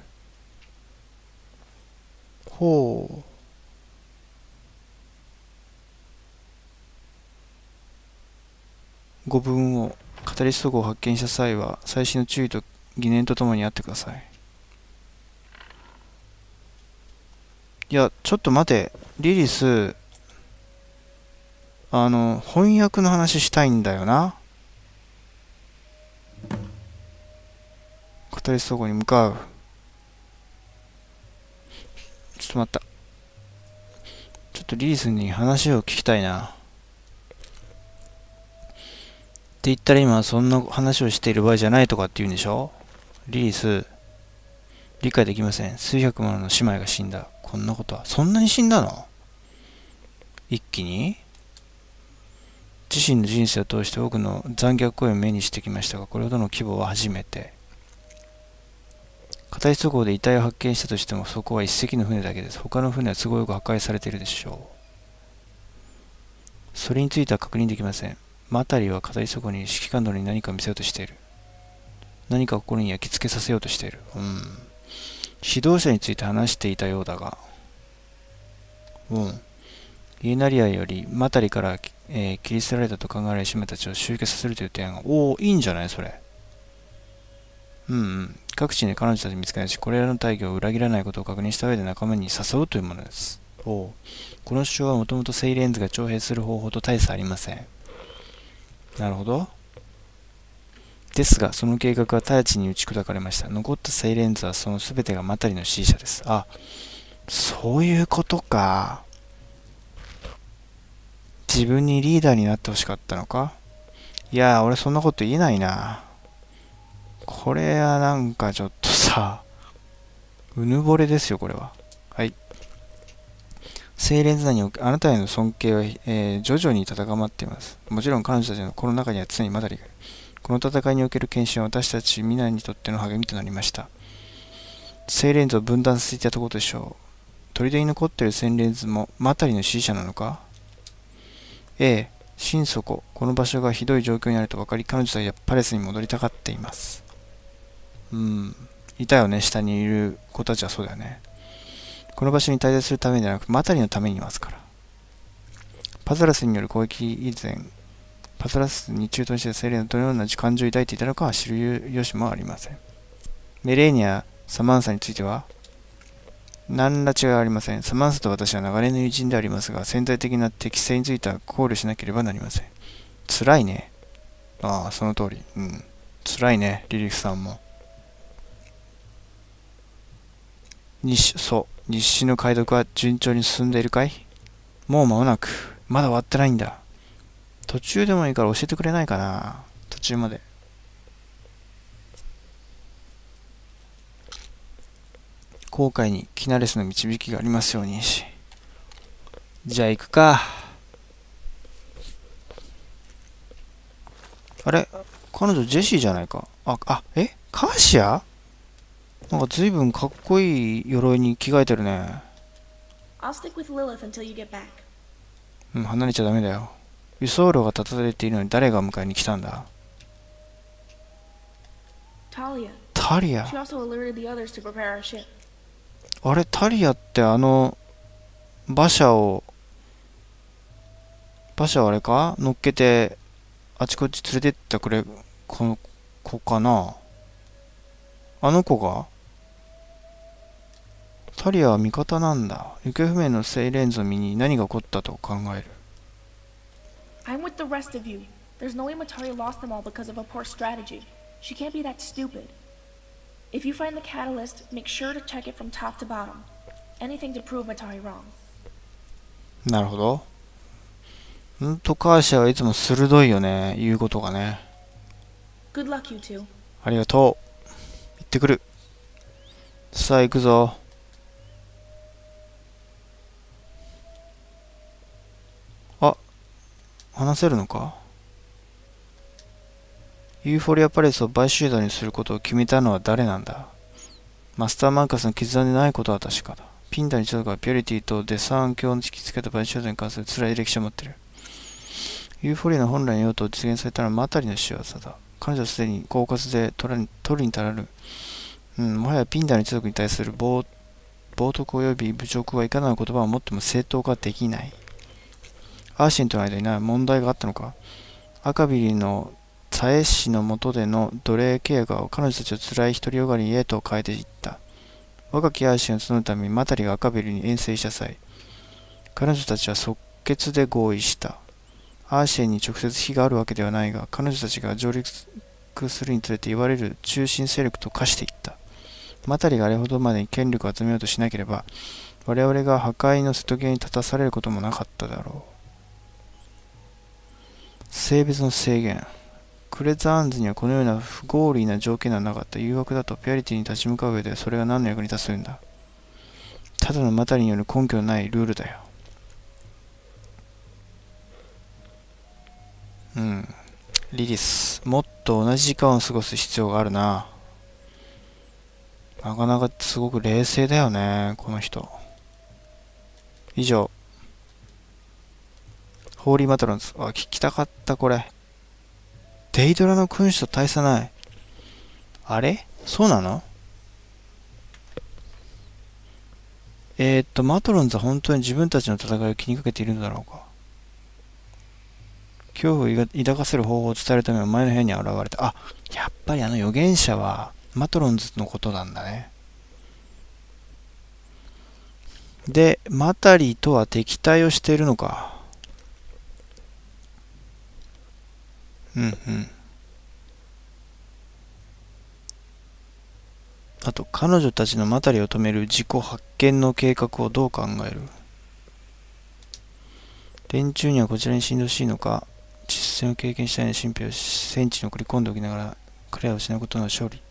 ほう。語文をカタリスト号を発見した際は細心の注意と疑念とともにあってください。いや、ちょっと待て。リリス、翻訳の話したいんだよな。カタリスト号に向かう。ちょっと待った。ちょっとリリスに話を聞きたいな。って言ったら今そんな話をしている場合じゃないとかって言うんでしょ。リリス、理解できません。数百もの姉妹が死んだ。こんなことは。そんなに死んだの？一気に？自身の人生を通して多くの残虐行為を目にしてきましたが、これほどの規模は初めて。片石号で遺体を発見したとしても、そこは一隻の船だけです。他の船は都合よく破壊されているでしょう。それについては確認できません。マタリは片石号に指揮官殿に何かを見せようとしている。何か心に焼き付けさせようとしている。指導者について話していたようだが。イエナリアよりマタリから、切り捨てられたと考えられる姉妹たちを集結させるという提案が。いいんじゃないそれ。各地に彼女たち見つかりし、これらの大義を裏切らないことを確認した上で仲間に誘うというものです。この主張はもともとセイレンズが徴兵する方法と大差ありません。なるほど。ですが、その計画は直ちに打ち砕かれました。残ったセイレンズはその全てがマタリの支持者です。そういうことか。自分にリーダーになってほしかったのか。いやー、俺そんなこと言えないな。これはなんかちょっとさ、うぬぼれですよ、これは。はい。セイレンズ内におけあなたへの尊敬は、徐々に高まっています。もちろん彼女たちのこの中には常にマタリがいる。この戦いにおける献身は私たち皆にとっての励みとなりました。セイレンズを分断させていたところでしょう。砦に残っているセイレンズもマタリの支持者なのか。心底、この場所がひどい状況にあると分かり、彼女たちはパレスに戻りたがっています。いたよね、下にいる子たちはそうだよね。この場所に滞在するためではなく、マタリのためにいますから。パザラスによる攻撃以前、パザラスに駐屯していたセイレンのどのような感情を抱いていたのかは知る由もありません。メレーニア、サマンサについては、何ら違いはありません。サマンサと私は長年の友人でありますが、潜在的な適性については考慮しなければなりません。辛いね。その通り。辛いね、リリフさんも。日誌の解読は順調に進んでいるかい？もう間もなく。まだ終わってないんだ。途中でもいいから教えてくれないかな。途中まで。後悔にキナレスの導きがありますように。じゃあ行くか。あれ？彼女ジェシーじゃないか。カーシア？なんか随分かっこいい鎧に着替えてるね。 I'll stick with Lilith until you get back. 離れちゃダメだよ。輸送路が立たれているのに誰が迎えに来たんだ？ Talia. タリア。 She also alerted the others to prepare our ship. あれ、タリアって馬車をあれか乗っけてあちこち連れてってくれ、この子かな。あの子がタリアは味方なんだ。行方不明のセイレンズの身に何が起こったと考える。 I'm with the rest of you. There's no way Matari lost them all because of a poor strategy. She can't be that stupid. If you find the catalyst, make sure to check it from top to bottom. Anything to prove Matari wrong. なるほど。カーシャはいつも鋭いよね。言うことがね。 Good luck, you two. ありがとう。行ってくる。さあ行くぞ。話せるのか？ユーフォリアパレスを買収団にすることを決めたのは誰なんだ？マスターマーカスの絆でないことは確かだ。 ピンダに一族はピュリティとデサン教の引き付けた賠償に関する辛い歴史を持っている。ユーフォリアの本来の用途を実現されたのはマタリの仕業だ。彼女はすでに狡猾で取るに足らぬ。もはやピンダの一族に対する冒涜及び侮辱はいかなる言葉をもっても正当化できない。アーシンとの間に問題があったのか。赤ビリの佐江氏の下での奴隷契約は彼女たちを辛い独りよがりへと変えていった。若きアーシンを募るためにマタリが赤ビリに遠征した際、彼女たちは即決で合意した。アーシェンに直接非があるわけではないが、彼女たちが上陸するにつれて言われる中心勢力と化していった。マタリがあれほどまでに権力を集めようとしなければ、我々が破壊の瀬戸際に立たされることもなかっただろう。性別の制限。クレザーンズにはこのような不合理な条件はなかった。誘惑だとピュアリティに立ち向かう上でそれが何の役に立つんだ。ただのマタリによる根拠のないルールだよ。リリス、もっと同じ時間を過ごす必要があるな。なかなかすごく冷静だよね、この人。以上。ホーリーマトロンズ。聞きたかった、これ。デイドラの君主と大差ない。あれそうなの？マトロンズは本当に自分たちの戦いを気にかけているのだろうか。恐怖を抱かせる方法を伝えるために前の部屋に現れた。やっぱりあの預言者はマトロンズのことなんだね。で、マタリとは敵対をしているのか。あと、彼女たちのマタリを止める自己発見の計画をどう考える？連中にはこちらに死んでほしいのか、実戦を経験したような神秘を戦地に送り込んでおきながら、彼らを失うことの勝利。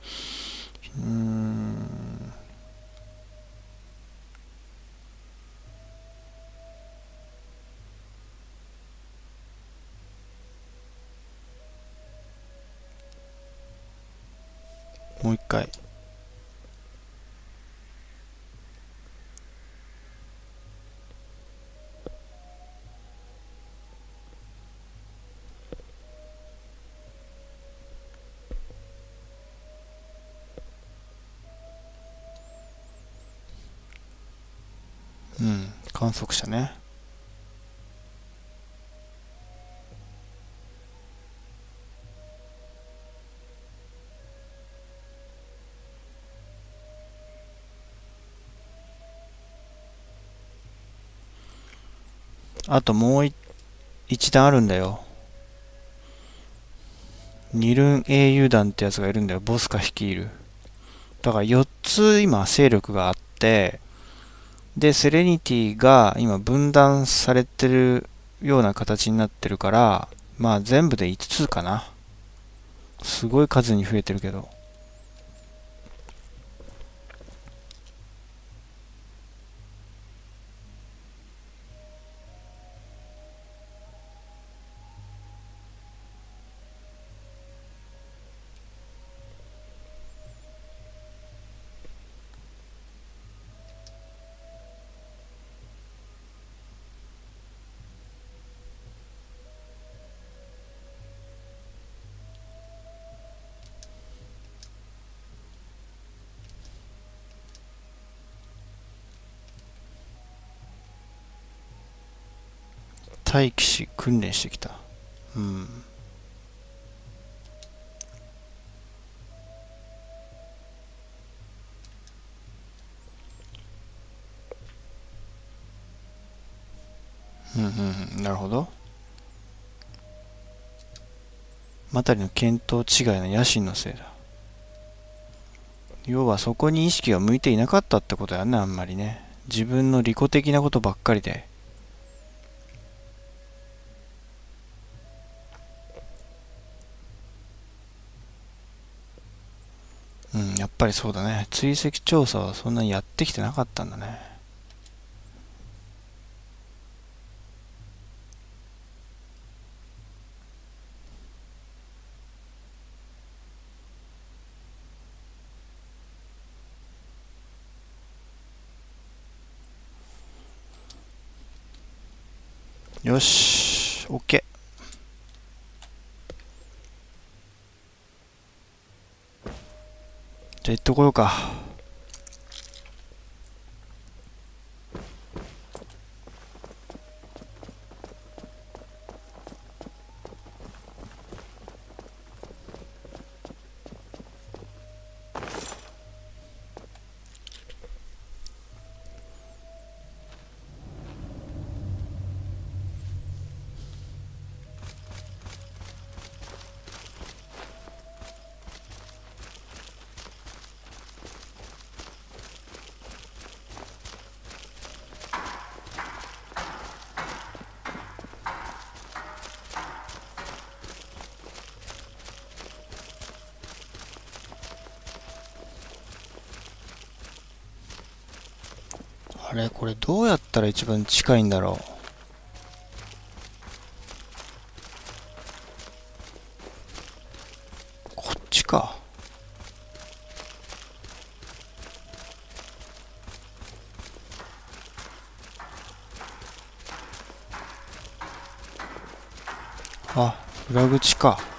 もう一回。観測者ね。あともう一段あるんだよ。ニルン英雄団ってやつがいるんだよ。ボスカ率いる。だから4つ今勢力があって、で、セレニティが今分断されてるような形になってるから、まあ全部で5つかな。すごい数に増えてるけど。待機し訓練してきた。なるほど。マタリの見当違いの野心のせいだ。要はそこに意識が向いていなかったってことやね、あんまりね。自分の利己的なことばっかりで。やっぱりそうだね。追跡調査はそんなにやってきてなかったんだね。 よし、OK。じゃあ行っとこようか。あれ、これどうやったら一番近いんだろう。こっちか。あ、裏口か。